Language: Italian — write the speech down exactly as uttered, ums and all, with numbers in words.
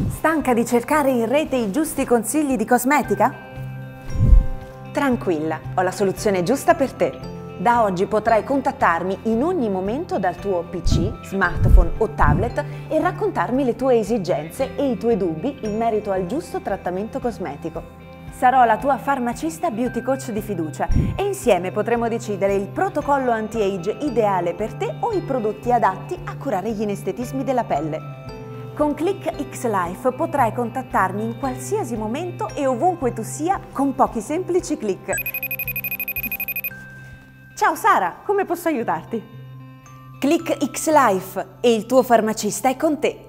Stanca di cercare in rete i giusti consigli di cosmetica? Tranquilla, ho la soluzione giusta per te. Da oggi potrai contattarmi in ogni momento dal tuo P C, smartphone o tablet e raccontarmi le tue esigenze e i tuoi dubbi in merito al giusto trattamento cosmetico. Sarò la tua farmacista beauty coach di fiducia e insieme potremo decidere il protocollo anti-age ideale per te o i prodotti adatti a curare gli inestetismi della pelle. Con Click X Life potrai contattarmi in qualsiasi momento e ovunque tu sia con pochi semplici click. Ciao Sara, come posso aiutarti? Click X Life e il tuo farmacista è con te.